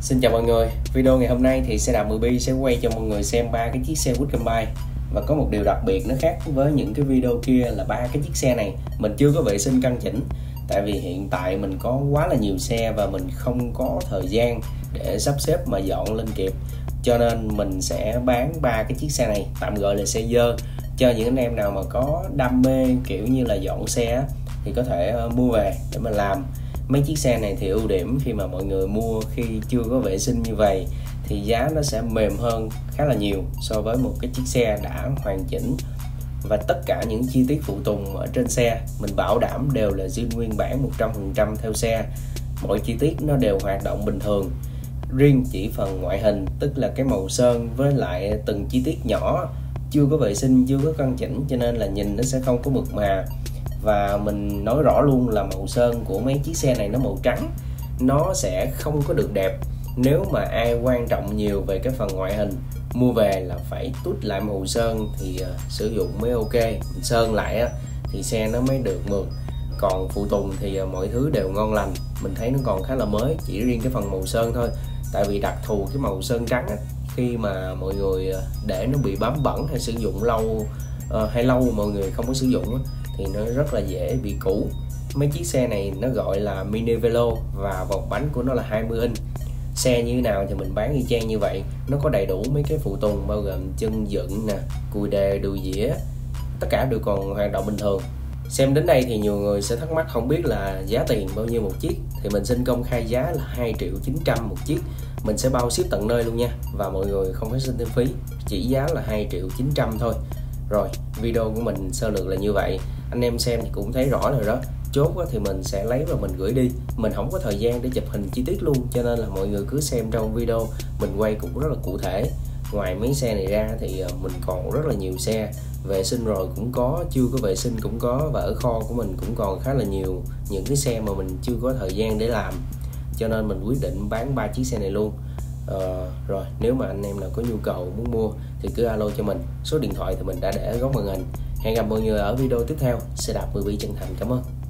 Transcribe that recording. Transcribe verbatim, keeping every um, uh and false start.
Xin chào mọi người, video ngày hôm nay thì xe đạp mười bi sẽ quay cho mọi người xem ba cái chiếc xe Quick Combine. Và có một điều đặc biệt nó khác với những cái video kia là ba cái chiếc xe này mình chưa có vệ sinh căn chỉnh. Tại vì hiện tại mình có quá là nhiều xe và mình không có thời gian để sắp xếp mà dọn lên kịp. Cho nên mình sẽ bán ba cái chiếc xe này, tạm gọi là xe dơ, cho những anh em nào mà có đam mê kiểu như là dọn xe thì có thể mua về để mà làm. Mấy chiếc xe này thì ưu điểm khi mà mọi người mua khi chưa có vệ sinh như vậy thì giá nó sẽ mềm hơn khá là nhiều so với một cái chiếc xe đã hoàn chỉnh. Và tất cả những chi tiết phụ tùng ở trên xe mình bảo đảm đều là zin nguyên bản một trăm phần trăm theo xe. Mọi chi tiết nó đều hoạt động bình thường. Riêng chỉ phần ngoại hình, tức là cái màu sơn với lại từng chi tiết nhỏ chưa có vệ sinh, chưa có căn chỉnh, cho nên là nhìn nó sẽ không có mượt mà. Và mình nói rõ luôn là màu sơn của mấy chiếc xe này nó màu trắng, nó sẽ không có được đẹp. Nếu mà ai quan trọng nhiều về cái phần ngoại hình, mua về là phải tút lại màu sơn thì uh, sử dụng mới ok. Mình sơn lại á, thì xe nó mới được mượt. Còn phụ tùng thì uh, mọi thứ đều ngon lành. Mình thấy nó còn khá là mới, chỉ riêng cái phần màu sơn thôi. Tại vì đặc thù cái màu sơn trắng á, khi mà mọi người uh, để nó bị bám bẩn hay sử dụng lâu uh, hay lâu mọi người không có sử dụng á, thì nó rất là dễ bị cũ. Mấy chiếc xe này nó gọi là mini velo và vòng bánh của nó là hai mươi inch. Xe như thế nào thì mình bán y chang như vậy. Nó có đầy đủ mấy cái phụ tùng bao gồm chân dựng nè, cùi đề, đùi dĩa, tất cả đều còn hoạt động bình thường. Xem đến đây thì nhiều người sẽ thắc mắc không biết là giá tiền bao nhiêu một chiếc. Thì mình xin công khai giá là hai triệu chín trăm một chiếc. Mình sẽ bao ship tận nơi luôn nha. Và mọi người không phải xin thêm phí, chỉ giá là hai triệu chín trăm thôi. Rồi, video của mình sơ lược là như vậy. Anh em xem thì cũng thấy rõ rồi đó. Chốt thì mình sẽ lấy và mình gửi đi. Mình không có thời gian để chụp hình chi tiết luôn, cho nên là mọi người cứ xem trong video. Mình quay cũng rất là cụ thể. Ngoài mấy xe này ra thì mình còn rất là nhiều xe. Vệ sinh rồi cũng có, chưa có vệ sinh cũng có. Và ở kho của mình cũng còn khá là nhiều những cái xe mà mình chưa có thời gian để làm, cho nên mình quyết định bán ba chiếc xe này luôn. Ờ, rồi nếu mà anh em nào có nhu cầu muốn mua thì cứ alo cho mình. Số điện thoại thì mình đã để ở góc màn hình. Hẹn gặp mọi người ở video tiếp theo. Xe đạp mười bi chân thành, cảm ơn.